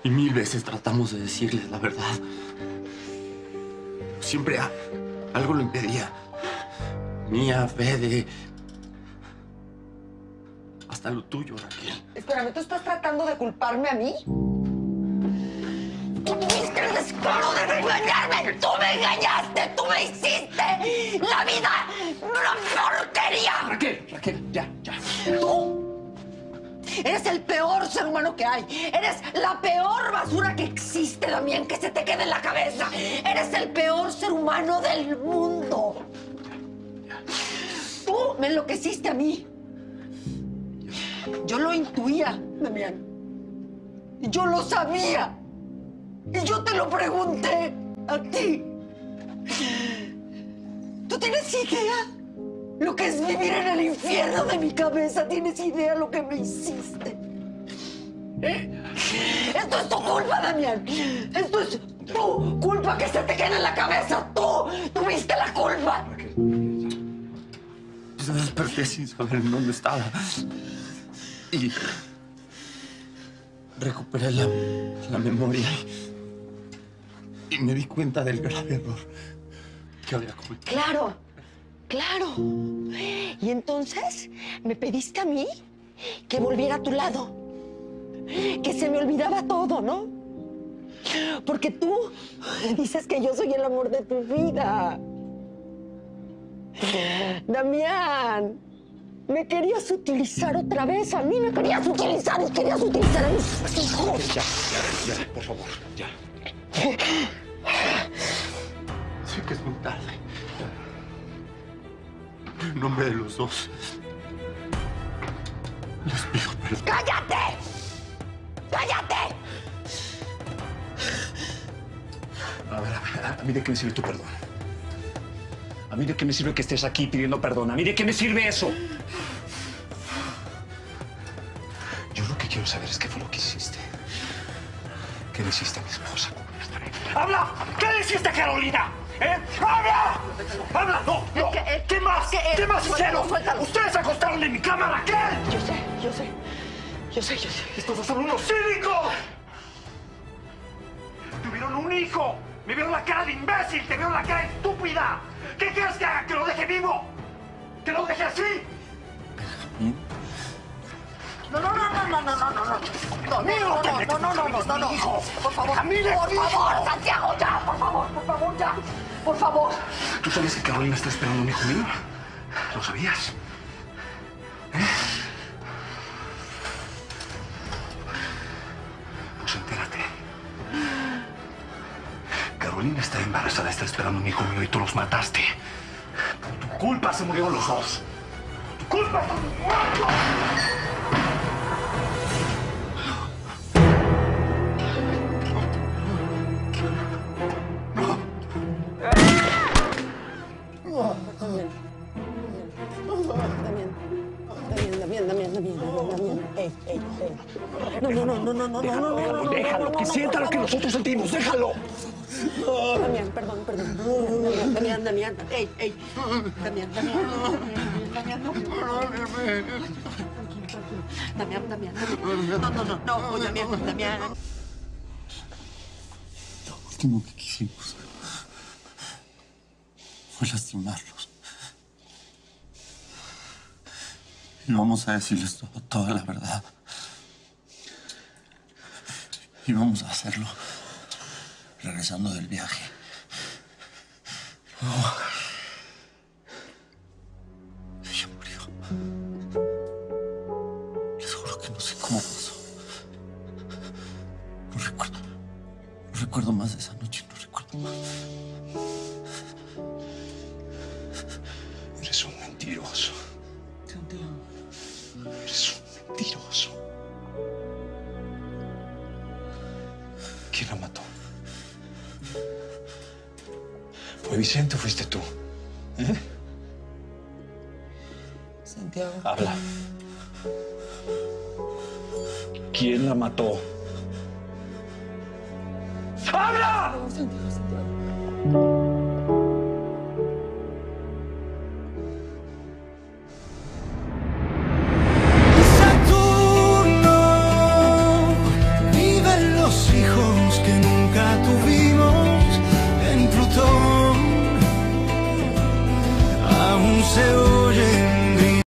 Y 1000 veces tratamos de decirles la verdad. Siempre algo lo impedía. Mía, Fede. Hasta lo tuyo, Raquel. Espérame, ¿tú estás tratando de culparme a mí? ¡Tú tuviste el descaro de engañarme! ¡Tú me engañaste! ¡Tú me hiciste la vida una porquería! Raquel, ya. ¡Tú! Eres el peor ser humano que hay. Eres la peor basura que existe, Damián, que se te quede en la cabeza. Eres el peor ser humano del mundo. Tú me enloqueciste a mí. Yo lo intuía, Damián. Yo lo sabía. Y yo te lo pregunté a ti. ¿Tú tienes idea lo que es vivir en el infierno de mi cabeza? ¿Tienes idea lo que me hiciste? Esto es tu culpa, Damián. Esto es tu culpa que se te queda en la cabeza. Tú tuviste la culpa. Yo desperté sin saber en dónde estaba. Y recuperé la memoria y me di cuenta del grave error que había cometido. Claro. Y entonces me pediste a mí que volviera a tu lado. Que se me olvidaba todo, ¿no? Porque tú dices que yo soy el amor de tu vida. Damián, me querías utilizar otra vez. A mí me querías utilizar y querías utilizar a mis hijos. Ya, por favor, ya. Sé que es muy tarde. En nombre de los dos, les pido perdón. ¡Cállate! ¡Cállate! A ver, ¿a mí de qué me sirve tu perdón? ¿A mí de qué me sirve que estés aquí pidiendo perdón? ¿A mí de qué me sirve eso? Yo lo que quiero saber es qué fue lo que hiciste. ¿Qué le hiciste a mi esposa? ¡Habla! ¿Qué le hiciste a Carolina? ¡Habla! ¡Habla! ¡No! ¿Qué más? ¿Qué más hicieron? Suéltalo. ¡Ustedes se acostaron en mi cama, Raquel! Yo sé. ¡Estos son unos cínicos! ¡Tuvieron un hijo! ¡Me vieron la cara de imbécil! ¡Te vieron la cara estúpida! ¿Qué quieres que haga? ¿Que lo deje vivo? ¿Que lo deje así? No. Por favor, Santiago, ya, por favor. ¿Tú sabes que Carolina está esperando un hijo mío? ¿Lo sabías? Pues entérate. Carolina está embarazada, está esperando un hijo mío y tú los mataste. Por tu culpa se murieron los dos. ¡Tu culpa! Damián. Ey. No. Déjalo, que sienta lo que nosotros sentimos, déjalo. Damián, perdón. Damián. Ey. Damián. No. Damián. No, Damián. Lo último que quisimos fue lastimarlos. Y vamos a decirles toda la verdad. Y vamos a hacerlo regresando del viaje. Ella murió. Les juro que no sé cómo pasó. No recuerdo más de esa noche, no recuerdo más. Eres un mentiroso. Eres un mentiroso. ¿Quién la mató? ¿Fue Vicente o fuiste tú? Santiago. Habla. ¿Quién la mató? ¡Habla! Santiago. Saturno vive en los cielos. un segundo.